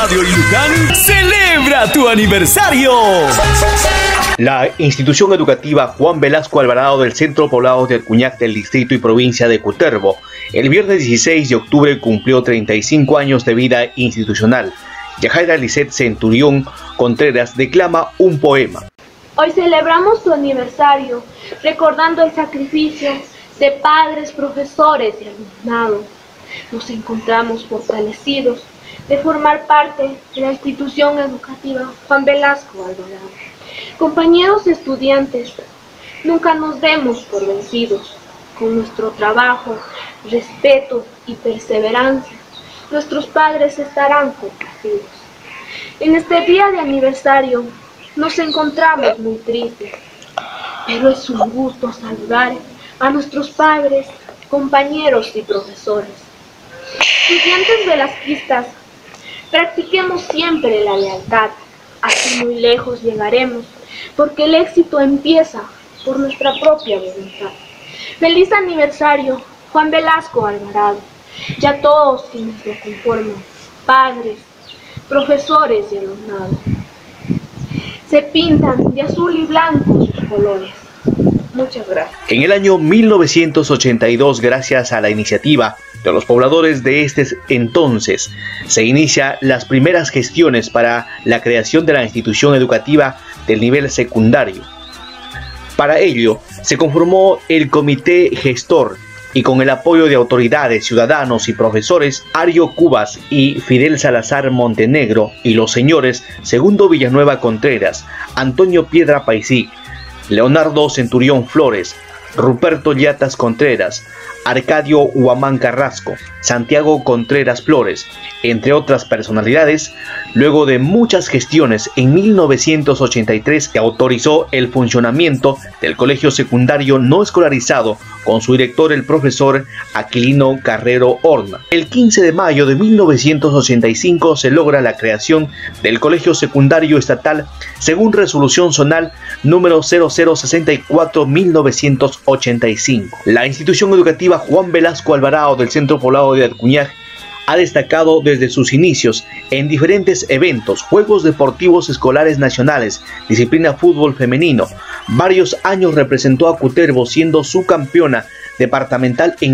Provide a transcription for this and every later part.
Radio Ilucán celebra tu aniversario. La institución educativa Juan Velasco Alvarado del Centro Poblado de Acuñac del distrito y provincia de Cutervo, el viernes 16 de octubre cumplió 35 años de vida institucional. Yajaira Lisset Centurión Contreras declama un poema. Hoy celebramos tu aniversario, recordando el sacrificio de padres, profesores y alumnado. Nos encontramos fortalecidos de formar parte de la institución educativa Juan Velasco Alvarado. Compañeros estudiantes, nunca nos demos por vencidos. Con nuestro trabajo, respeto y perseverancia, nuestros padres estarán complacidos. En este día de aniversario nos encontramos muy tristes, pero es un gusto saludar a nuestros padres, compañeros y profesores. Estudiantes velasquistas, practiquemos siempre la lealtad, así muy lejos llegaremos, porque el éxito empieza por nuestra propia voluntad. Feliz aniversario, Juan Velasco Alvarado, y a todos quienes lo conforman, padres, profesores y alumnado. Se pintan de azul y blanco sus colores. Muchas gracias. En el año 1982, gracias a la iniciativa de los pobladores de este entonces, se inicia las primeras gestiones para la creación de la institución educativa del nivel secundario. Para ello, se conformó el comité gestor y con el apoyo de autoridades, ciudadanos y profesores, Ario Cubas y Fidel Salazar Montenegro y los señores Segundo Villanueva Contreras, Antonio Piedra Paisí, Leonardo Centurión Flores, Ruperto Llatas Contreras, Arcadio Huamán Carrasco, Santiago Contreras Flores, entre otras personalidades, luego de muchas gestiones, en 1983 se autorizó el funcionamiento del colegio secundario no escolarizado con su director, el profesor Aquilino Carrero Horna. El 15 de mayo de 1985 se logra la creación del colegio secundario estatal según resolución zonal número 0064-1985. La institución educativa Juan Velasco Alvarado del Centro Poblado de Acuñac ha destacado desde sus inicios en diferentes eventos, Juegos Deportivos Escolares Nacionales, disciplina fútbol femenino. Varios años representó a Cutervo siendo subcampeona departamental en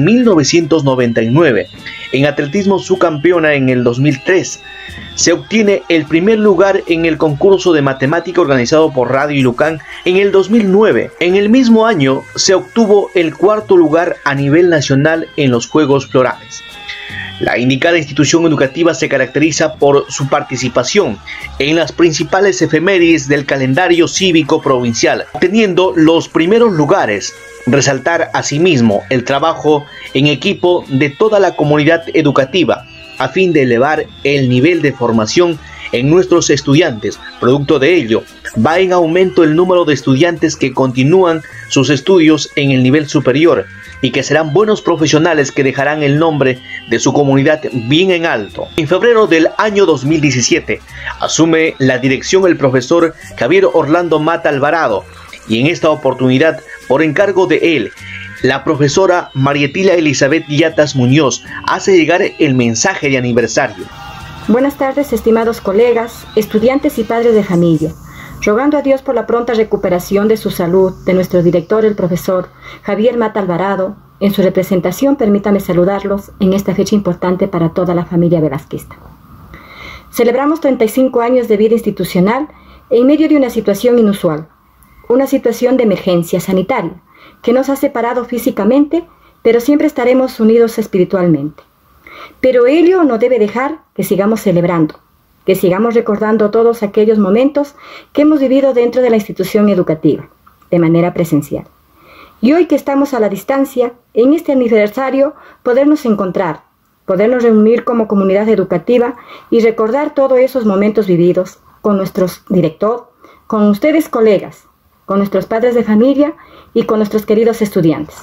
1999. En atletismo subcampeona en el 2003. Se obtiene el primer lugar en el concurso de matemática organizado por Radio Ilucán en el 2009. En el mismo año se obtuvo el cuarto lugar a nivel nacional en los Juegos Florales. La indicada institución educativa se caracteriza por su participación en las principales efemérides del calendario cívico provincial, obteniendo los primeros lugares. Resaltar asimismo el trabajo en equipo de toda la comunidad educativa a fin de elevar el nivel de formación en nuestros estudiantes. Producto de ello, va en aumento el número de estudiantes que continúan sus estudios en el nivel superior y que serán buenos profesionales que dejarán el nombre de su comunidad bien en alto. En febrero del año 2017 asume la dirección el profesor Javier Orlando Mata Alvarado, y en esta oportunidad, por encargo de él, la profesora Marietila Elizabeth Llatas Muñoz hace llegar el mensaje de aniversario. Buenas tardes, estimados colegas, estudiantes y padres de familia. Rogando a Dios por la pronta recuperación de su salud, de nuestro director, el profesor Javier Mata Alvarado, en su representación permítame saludarlos en esta fecha importante para toda la familia velasquista. Celebramos 35 años de vida institucional en medio de una situación inusual, una situación de emergencia sanitaria, que nos ha separado físicamente, pero siempre estaremos unidos espiritualmente. Pero ello no debe dejar que sigamos celebrando, que sigamos recordando todos aquellos momentos que hemos vivido dentro de la institución educativa, de manera presencial. Y hoy que estamos a la distancia, en este aniversario, podernos encontrar, podernos reunir como comunidad educativa y recordar todos esos momentos vividos con nuestro director, con ustedes colegas, con nuestros padres de familia y con nuestros queridos estudiantes.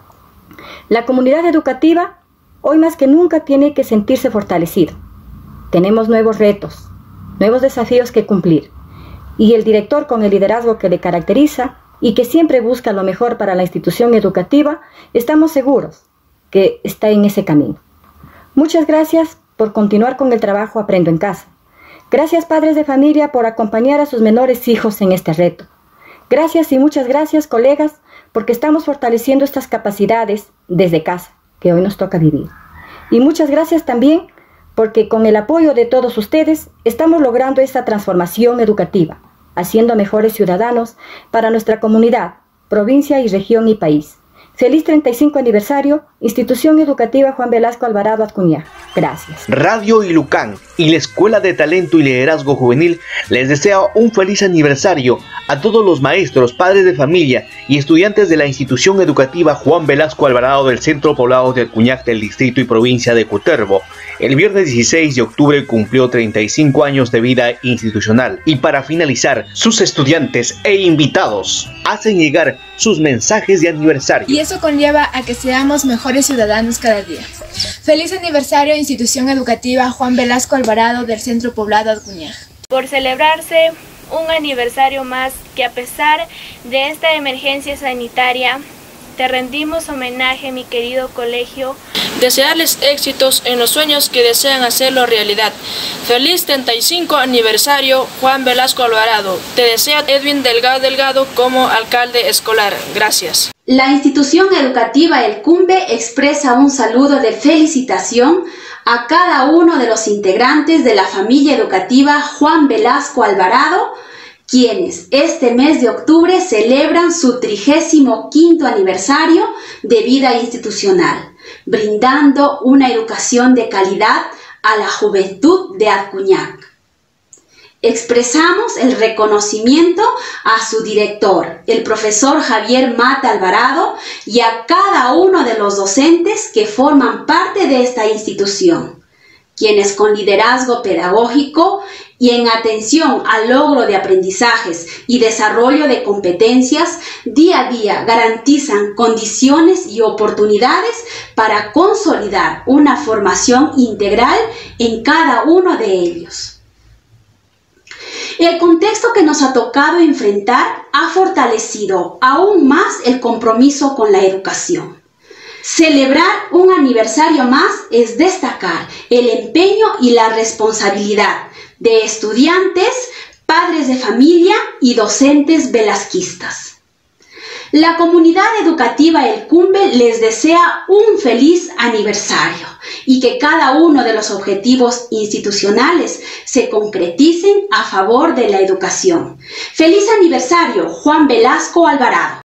La comunidad educativa hoy más que nunca tiene que sentirse fortalecida. Tenemos nuevos retos, nuevos desafíos que cumplir, y el director, con el liderazgo que le caracteriza y que siempre busca lo mejor para la institución educativa, estamos seguros que está en ese camino. Muchas gracias por continuar con el trabajo Aprendo en Casa. Gracias, padres de familia, por acompañar a sus menores hijos en este reto. Gracias y muchas gracias, colegas, porque estamos fortaleciendo estas capacidades desde casa, que hoy nos toca vivir. Y muchas gracias también porque con el apoyo de todos ustedes estamos logrando esta transformación educativa, haciendo mejores ciudadanos para nuestra comunidad, provincia y región y país. Feliz 35 aniversario, Institución Educativa Juan Velasco Alvarado Adcuñac. Gracias. Radio Ilucán y la Escuela de Talento y Liderazgo Juvenil les desea un feliz aniversario a todos los maestros, padres de familia y estudiantes de la Institución Educativa Juan Velasco Alvarado del Centro Poblado de Adcuñac del Distrito y Provincia de Cutervo. El viernes 16 de octubre cumplió 35 años de vida institucional y para finalizar, sus estudiantes e invitados hacen llegar sus mensajes de aniversario. Y eso conlleva a que seamos mejores ciudadanos cada día. Feliz aniversario Institución Educativa Juan Velasco Alvarado del Centro Poblado Adcuñac. Por celebrarse un aniversario más que a pesar de esta emergencia sanitaria, te rendimos homenaje, mi querido colegio. Desearles éxitos en los sueños que desean hacerlo realidad. Feliz 35 aniversario Juan Velasco Alvarado. Te desea Edwin Delgado como alcalde escolar. Gracias. La institución educativa El Cumbe expresa un saludo de felicitación a cada uno de los integrantes de la familia educativa Juan Velasco Alvarado, quienes este mes de octubre celebran su 35º aniversario de vida institucional, brindando una educación de calidad a la juventud de Adcuñac. Expresamos el reconocimiento a su director, el profesor Javier Mata Alvarado, y a cada uno de los docentes que forman parte de esta institución, quienes con liderazgo pedagógico y en atención al logro de aprendizajes y desarrollo de competencias, día a día garantizan condiciones y oportunidades para consolidar una formación integral en cada uno de ellos. El contexto que nos ha tocado enfrentar ha fortalecido aún más el compromiso con la educación. Celebrar un aniversario más es destacar el empeño y la responsabilidad de estudiantes, padres de familia y docentes velasquistas. La comunidad educativa El Cumbe les desea un feliz aniversario y que cada uno de los objetivos institucionales se concreticen a favor de la educación. ¡Feliz aniversario, Juan Velasco Alvarado!